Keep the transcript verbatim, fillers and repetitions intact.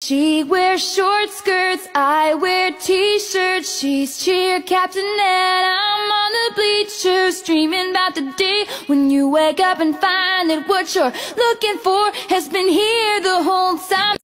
She wears short skirts, I wear t-shirts. She's cheer captain and I'm on the bleachers, dreaming about the day when you wake up and find that what you're looking for has been here the whole time.